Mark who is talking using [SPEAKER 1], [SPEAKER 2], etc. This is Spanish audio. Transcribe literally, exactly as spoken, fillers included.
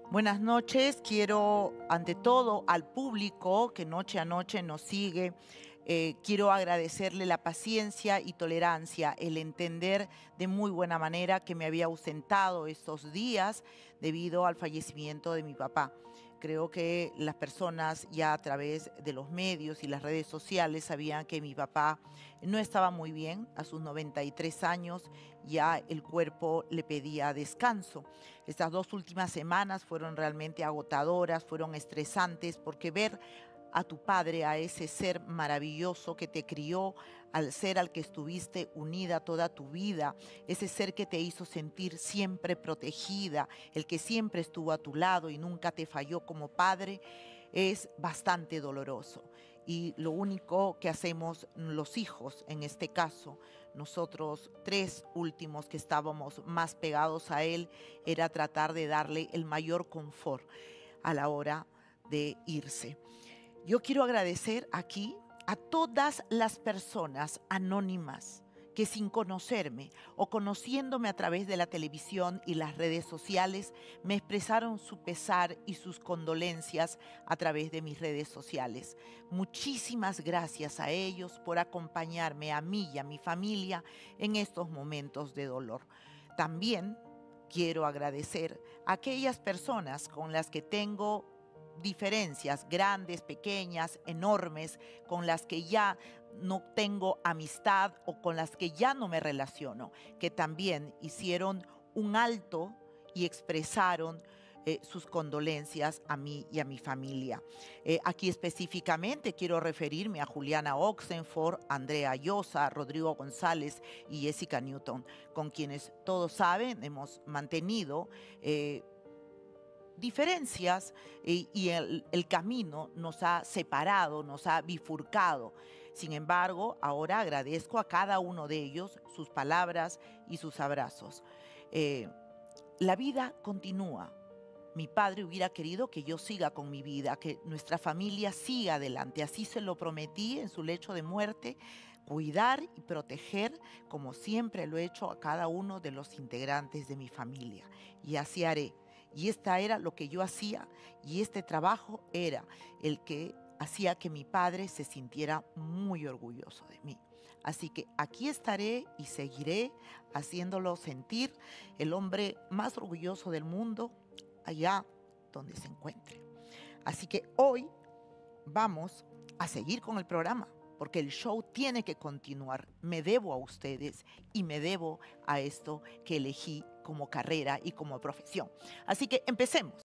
[SPEAKER 1] Buenas noches. Quiero, ante todo, al público que noche a noche nos sigue, eh, quiero agradecerle la paciencia y tolerancia, el entender de muy buena manera que me había ausentado estos días debido al fallecimiento de mi papá. Creo que las personas ya a través de los medios y las redes sociales sabían que mi papá no estaba muy bien. A sus noventa y tres años ya el cuerpo le pedía descanso. Estas dos últimas semanas fueron realmente agotadoras, fueron estresantes, porque ver a tu padre, a ese ser maravilloso que te crió, al ser al que estuviste unida toda tu vida, ese ser que te hizo sentir siempre protegida, el que siempre estuvo a tu lado y nunca te falló como padre, es bastante doloroso. Y lo único que hacemos los hijos, en este caso, nosotros tres últimos que estábamos más pegados a él, era tratar de darle el mayor confort a la hora de irse. Yo quiero agradecer aquí a todas las personas anónimas que sin conocerme o conociéndome a través de la televisión y las redes sociales me expresaron su pesar y sus condolencias a través de mis redes sociales. Muchísimas gracias a ellos por acompañarme a mí y a mi familia en estos momentos de dolor. También quiero agradecer a aquellas personas con las que tengo diferencias grandes, pequeñas, enormes, con las que ya no tengo amistad o con las que ya no me relaciono, que también hicieron un alto y expresaron eh, sus condolencias a mí y a mi familia. Eh, aquí específicamente quiero referirme a Juliana Oxenford, Andrea Llosa, Rodrigo González y Jessica Newton, con quienes todos saben hemos mantenido eh, diferencias y, y el, el camino nos ha separado, nos ha bifurcado. Sin embargo, ahora agradezco a cada uno de ellos sus palabras y sus abrazos. Eh, la vida continúa. Mi padre hubiera querido que yo siga con mi vida, que nuestra familia siga adelante. Así se lo prometí en su lecho de muerte, cuidar y proteger como siempre lo he hecho a cada uno de los integrantes de mi familia. Y así haré. Y esta era lo que yo hacía y este trabajo era el que hacía que mi padre se sintiera muy orgulloso de mí. Así que aquí estaré y seguiré haciéndolo sentir el hombre más orgulloso del mundo allá donde se encuentre. Así que hoy vamos a seguir con el programa, porque el show tiene que continuar. Me debo a ustedes y me debo a esto que elegí como carrera y como profesión. Así que empecemos.